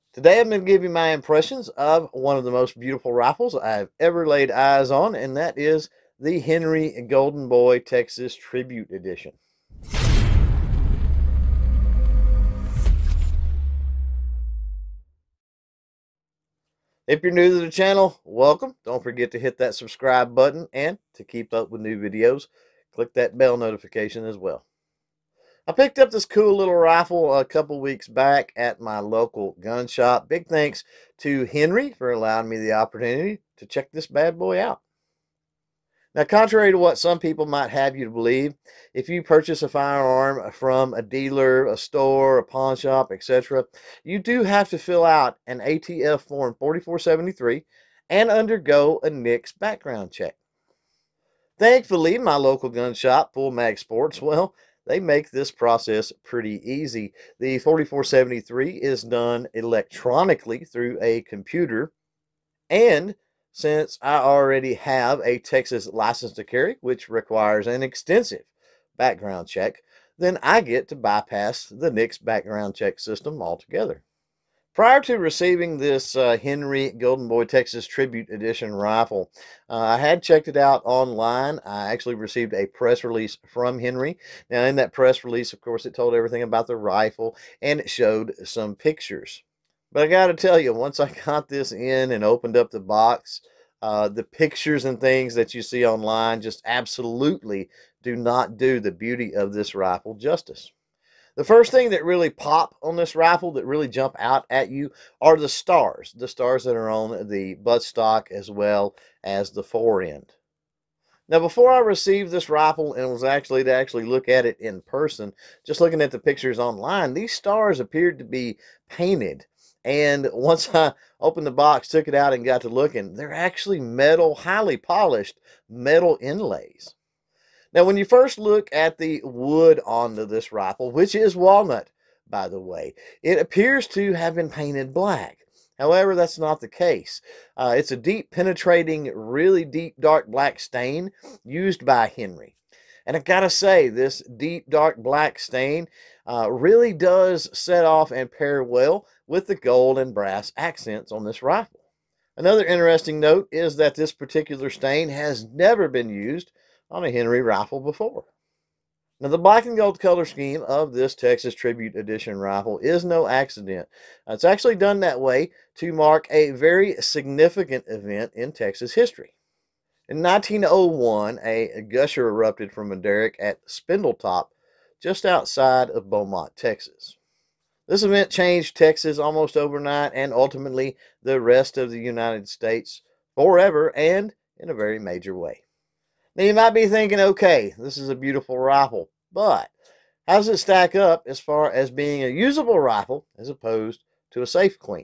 Today I'm going to give you my impressions of one of the most beautiful rifles I've ever laid eyes on, and that is the Henry Golden Boy Texas Tribute Edition. If you're new to the channel, welcome. Don't forget to hit that subscribe button, and to keep up with new videos, click that bell notification as well. I picked up this cool little rifle a couple weeks back at my local gun shop. Big thanks to Henry for allowing me the opportunity to check this bad boy out. Now, contrary to what some people might have you to believe, if you purchase a firearm from a dealer, a store, a pawn shop, etc., you do have to fill out an ATF Form 4473 and undergo a NICS background check. Thankfully, my local gun shop, Full Mag Sports, well, they make this process pretty easy. The 4473 is done electronically through a computer, and since I already have a Texas license to carry, which requires an extensive background check, then I get to bypass the NICS background check system altogether. Prior to receiving this Henry Golden Boy Texas Tribute Edition rifle, I had checked it out online. I actually received a press release from Henry. Now, in that press release, of course, it told everything about the rifle, and it showed some pictures. But I got to tell you, once I got this in and opened up the box, the pictures and things that you see online just absolutely do not do the beauty of this rifle justice. The first thing that really pop on this rifle, that really jump out at you, are the stars that are on the buttstock as well as the forend. Now, before I received this rifle and was actually to look at it in person, just looking at the pictures online, these stars appeared to be painted. And once I opened the box, took it out and got to looking, they're actually metal, highly polished metal inlays. Now, when you first look at the wood on this rifle, which is walnut, by the way, it appears to have been painted black. However, that's not the case. It's a deep penetrating, really deep dark black stain used by Henry. And I gotta say, this deep dark black stain really does set off and pair well with the gold and brass accents on this rifle. Another interesting note is that this particular stain has never been used on a Henry rifle before. Now, the black and gold color scheme of this Texas Tribute Edition rifle is no accident. It's actually done that way to mark a very significant event in Texas history. In 1901, a gusher erupted from a derrick at Spindletop, just outside of Beaumont, Texas. This event changed Texas almost overnight, and ultimately the rest of the United States forever, and in a very major way. Now, you might be thinking, okay, this is a beautiful rifle, but how does it stack up as far as being a usable rifle as opposed to a safe queen?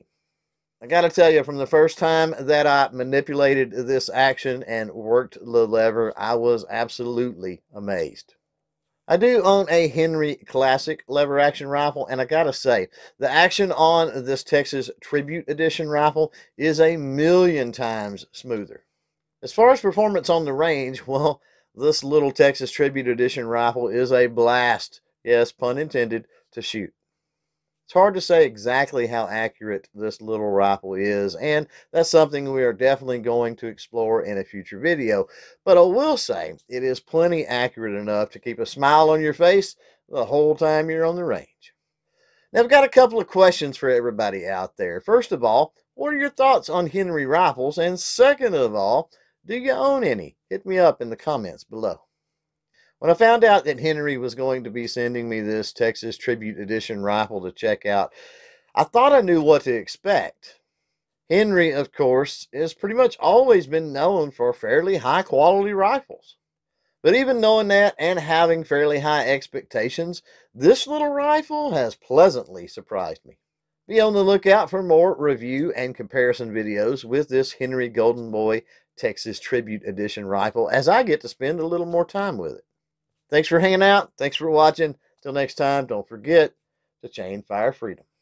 I got to tell you, from the first time that I manipulated this action and worked the lever, I was absolutely amazed. I do own a Henry Classic lever action rifle, and I got to say, the action on this Texas Tribute Edition rifle is a million times smoother. As far as performance on the range, well, this little Texas Tribute Edition rifle is a blast, yes, pun intended, to shoot. It's hard to say exactly how accurate this little rifle is, and that's something we are definitely going to explore in a future video. But I will say, it is plenty accurate enough to keep a smile on your face the whole time you're on the range. Now, I've got a couple of questions for everybody out there. First of all, what are your thoughts on Henry rifles? And second of all, do you own any? Hit me up in the comments below. When I found out that Henry was going to be sending me this Texas Tribute Edition rifle to check out, I thought I knew what to expect. Henry, of course, has pretty much always been known for fairly high quality rifles. But even knowing that and having fairly high expectations, this little rifle has pleasantly surprised me. Be on the lookout for more review and comparison videos with this Henry Golden Boy Texas Tribute Edition rifle, as I get to spend a little more time with it. Thanks for hanging out. Thanks for watching. Till next time, don't forget to chain fire freedom.